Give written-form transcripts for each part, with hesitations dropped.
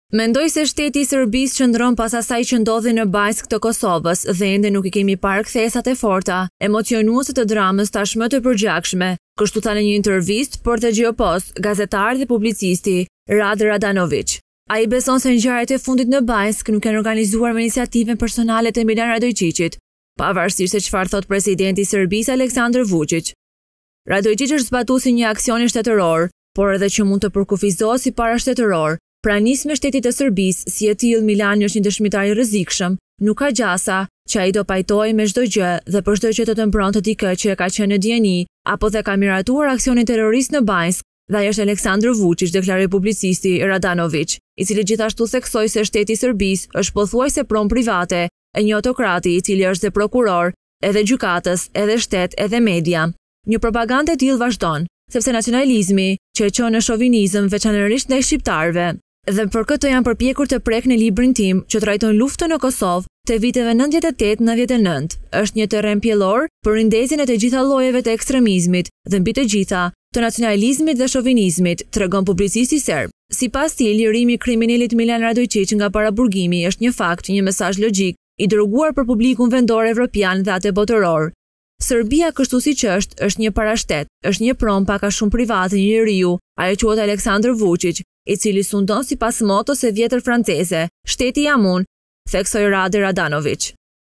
Mendoj se shteti i Serbisë qëndron pas asaj që ndodhi në Bajsk të Kosovës dhe ende nuk I kemi parë kthesat e forta, emocionuese të dramës tashmë të përgjakshme, kështu tha në një intervistë për The Geopost, gazetari dhe publicisti Rad Radanović. Ai beson se ngjarjet e fundit në Bajsk nuk janë organizuar me iniciativën personale të Milan Radojčićit, pavarësisht se çfarë thot presidenti I Serbisë Aleksandar Vučić. Radojčić është zbatuesi një aksioni shtetëror, por edhe që mund të përkufizohet si parashtetëror. Pra nisme shtetit të Serbisë, si e tillë Milani është një dëshmitar I rrezikshëm, nuk ka gjasa që ai do pajtohej me çdo gjë dhe për çdo gjë të mbrontë dikë që e ka qenë në dieni apo dhe ka miratuar aksionin terrorist në Bajsk, dhe ai është Aleksandar Vučić, deklaroi publicisti Radanović, I cili gjithashtu theksoi se shteti I Serbisë është pothuajse pronë private e një autokrati I cili është dhe prokuror, edhe gjykatës, edhe shtet, edhe media. Një propagandë e tillë vazhdon, sepse nacionalizmi që e çon në shovinizëm veçanërisht ndaj shqiptarëve. Dhe për këtë janë përpjekur të prek në librin tim që trajton luftën në Kosovë të viteve 98-99. Është një terren pjellor për rindezjen e të gjitha llojeve të ekstremizmit dhe mbi të gjitha të nacionalizmit dhe shovinizmit, tregon publicisti serb. Sipas tij, lirimi I kriminalit Milan Radojčić nga paraburgimi është një fakt, një mesazh logjik I dërguar për publikun vendor evropian dhe atë botëror. Serbia kështu siç është një parashtet, është një pronë pak a shumë private një njeriu, ai quhet Aleksandar Vučić, I cili sundon sipas motos së vjetër franceze, shteti jam unë, theksoi Rad Radanović.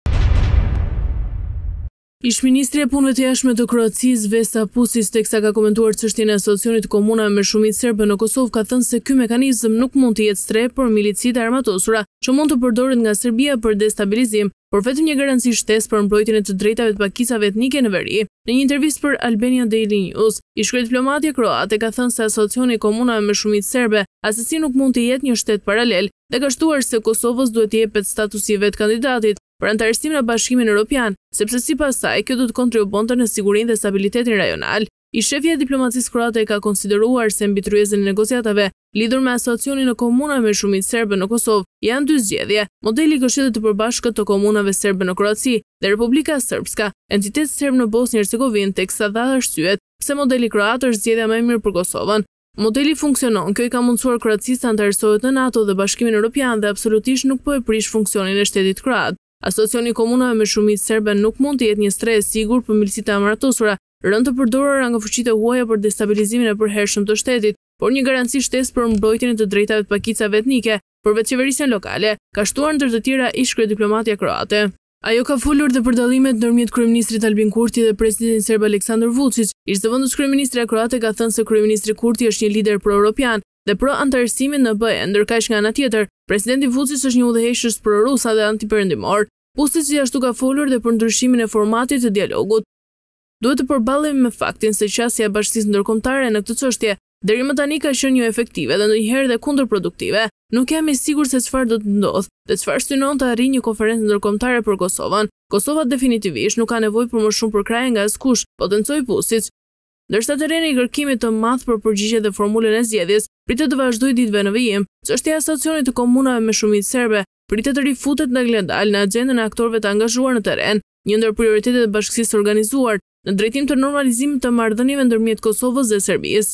Ish-ministri e punëve të jashtme të Kroacisë Vesna Pusic, teksa ka komentuar çështjen e asocionit të komunave me shumicë serbe në Kosovë, ka thënë se ky mekanizëm nuk mund të jetë streh për milicitë armatosura që mund të përdoret nga Serbia për destabilizim, por vetëm një garanci shtesë për mbrojtjen e të drejtave të pakicave etnike në veri. Në një intervistë për Albania Daily News, ish-kryetë kroate ka thënë se asocioni I komunave me shumicë serbe asesi nuk mund të jetë një shtet paralel dhe ka shtuar se Kosovës duhet të jepet statusi I vet kandidatit për anëtarësim në Bashkimin Evropian, sepse sipas saj kjo do të kontribuonte në sigurinë dhe stabilitetin rajonal. Shefja e diplomacisë kroate ka konsideruar se mbi tryezën e negociatave lidhur me asociacionin e komunave me shumicë serbe në Kosovë janë dy zgjedhje: modeli I Këshillit të Përbashkët të Komunave Serbe në Kroaci dhe Republika Srpska, entitet serb në Bosnjë Hercegovinë, teksa dha arsyet pse modeli kroat është zgjedhja më e mirë për Kosovën. Modeli funksionon, kjo I ka mundsuar Kroacisë të anëtarësohet në NATO dhe Bashkimin Evropian dhe absolutisht nuk po e prish funksionin e shtetit kroat. Asociacioni I komunave me shumicë serbe nuk mund të jetë një streh sigur për milicitë armatosura, rënë të përdorura nga fuqitë e huaja për destabilizimin e përhershëm të shtetit, por një garanci shtesë për mbrojtjen e të drejtave të pakicave etnike, përveç qeverisjen lokale, ka shtuar ndër të tjera ish-kryediplomatja kroate. Ajo ka folur dhe për dallimet ndërmjet kryeministrit Albin Kurti dhe presidentit serb Aleksandar Vučić. Ish-zëvendës kryeministra kroate ka thënë se kryeministri Kurti është një lider pro-europian dhe pro-antarësimit në BE, ndërkaq nga ana tjetër, presidenti Vučić është një udhëheqës pro-rus dhe antiperëndimor. Pusic gjithashtu ka folur dhe për ndryshimin e formatit të dialogut. Duhet të përballemi me faktin se qasja e bashkisë ndërkombëtare në këtë çështje deri më tani ka qenë jo efektive dhe ndonjëherë dhe kundërproduktive. Nuk jam I sigurt se çfarë do të ndodhë dhe çfarë synon të arrijë një konferencë ndërkombëtare për Kosovën. Kosova definitivisht nuk ka nevojë për më shumë përkrahje nga askush, potencoi Pusic. Ndërsa terreni I kërkimit të madh për përgjigje dhe formulën e zgjedhjes pritet të vazhdojë ditëve në vijim, çështja e asociacionit të komunave me shumicë serbe pritet të rifutet nga glendal në agjendën e aktorëve të angazhuar në terren, një ndër prioritetet e bashkësisë së organizuar në drejtim të normalizimit të marrëdhënieve ndërmjet Kosovës dhe Serbisë.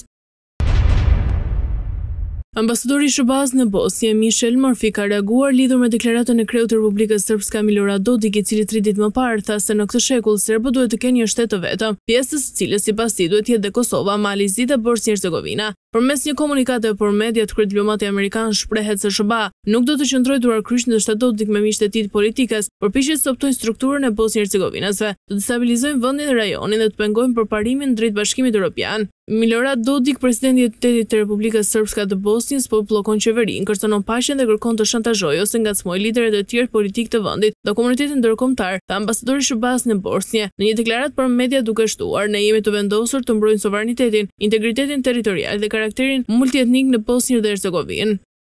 Ambasadori I SBA-s në Bosnjë, Michel Murphy, ka reaguar lidhur me deklaratën e kreut të Republikës Srpska Milorad Dodik, I cili 3 ditë më parë tha se në këtë shekull serbët duhet të kenë një shtet të vetëm, pjesë së cilës sipas tij duhet të jetë dhe Kosova, Mali Zi dhe Bosnjë Hercegovina. Përmes një komunikate për mediat, kryediplomati amerikan shprehet se SBA nuk do të qëndrojë duar kryq në shtat Dodik me miqtë e tij politikës, përpiqet të optojnë strukturën e Bosnjë Hercegovinasve, të destabilizojnë vendin dhe rajonin dhe të pengojnë përparimin drejt Bashkimit Evropian. Milorad Dodik, presidenti I Autoritetit të Republikës Srpska të Bosnjës, po bllokon qeverinë, kërcënon paqen dhe kërkon të shantazhojë ose ngacmojë liderët e tjerë politik të vendit dhe komunitetin ndërkombëtar, tha ambasadori I SBA-s në Bosnjë, në një deklaratë për media duke shtuar: "Ne jemi të vendosur të mbrojmë sovranitetin, integritetin territorial dhe karakterin multietnik në Bosnjë dhe Hercegovinë."